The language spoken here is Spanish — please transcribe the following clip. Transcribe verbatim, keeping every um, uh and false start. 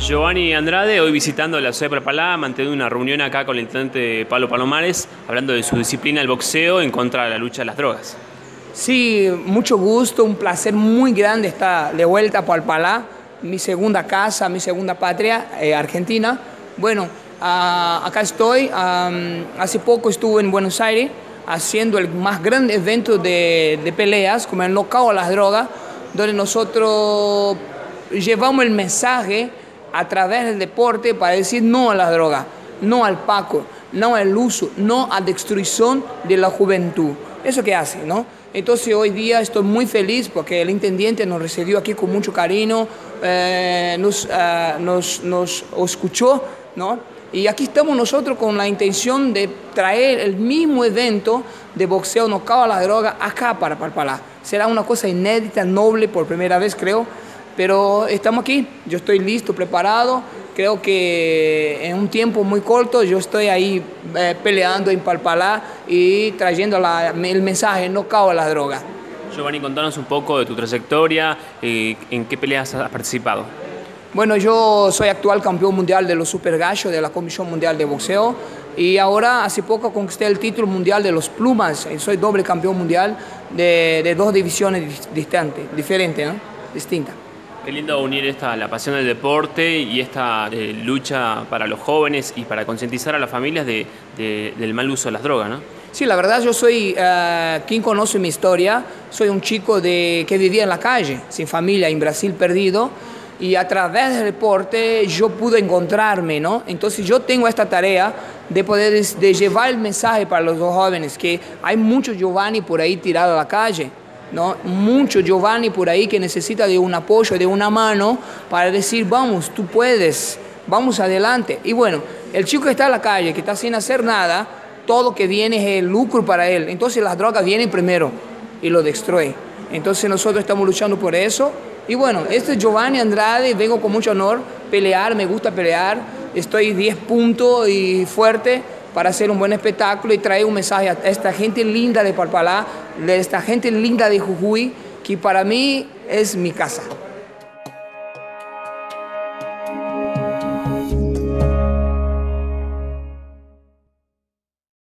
Giovanni Andrade, hoy visitando la ciudad de Palpalá, manteniendo una reunión acá con el intendente Pablo Palomares, hablando de su disciplina, el boxeo, en contra de la lucha de las drogas. Sí, mucho gusto, un placer muy grande estar de vuelta a Palpalá, mi segunda casa, mi segunda patria, eh, Argentina. Bueno, uh, acá estoy, um, hace poco estuve en Buenos Aires haciendo el más grande evento de, de peleas, como el Knockout a las drogas, donde nosotros llevamos el mensaje a través del deporte para decir no a las drogas, no al paco, no al uso, no a la destrucción de la juventud. Eso que hace, ¿no? Entonces hoy día estoy muy feliz porque el intendente nos recibió aquí con mucho cariño, eh, nos, uh, nos, nos escuchó, ¿no? Y aquí estamos nosotros con la intención de traer el mismo evento de boxeo Knockout a la droga acá para Palpalá. Será una cosa inédita, noble, por primera vez creo, pero estamos aquí, yo estoy listo, preparado. Creo que en un tiempo muy corto yo estoy ahí eh, peleando en Palpalá y trayendo la, el mensaje Knockout a la droga. Giovanni, contanos un poco de tu trayectoria, eh, en qué peleas has participado. Bueno, yo soy actual campeón mundial de los Super Gallos de la Comisión Mundial de Boxeo y ahora hace poco conquisté el título mundial de los Plumas. Soy doble campeón mundial de, de dos divisiones distantes, diferentes, ¿no? Distintas. Qué lindo unir esta, la pasión del deporte y esta eh, lucha para los jóvenes y para concientizar a las familias de, de, del mal uso de las drogas, ¿no? Sí, la verdad yo soy, uh, quien conoce mi historia, soy un chico de, que vivía en la calle, sin familia, en Brasil perdido, y a través del deporte yo pude encontrarme, ¿no? Entonces yo tengo esta tarea de poder de llevar el mensaje para los jóvenes, que hay muchos Giovanni por ahí tirados a la calle, ¿no? Mucho Giovanni por ahí que necesita de un apoyo, de una mano para decir, vamos, tú puedes, vamos adelante. Y bueno, el chico que está en la calle, que está sin hacer nada, todo que viene es el lucro para él. Entonces las drogas vienen primero y lo destruyen. Entonces nosotros estamos luchando por eso. Y bueno, este es Giovanni Andrade, vengo con mucho honor, pelear, me gusta pelear, estoy diez puntos y fuerte para hacer un buen espectáculo y traer un mensaje a esta gente linda de Palpalá, de esta gente linda de Jujuy, que para mí es mi casa.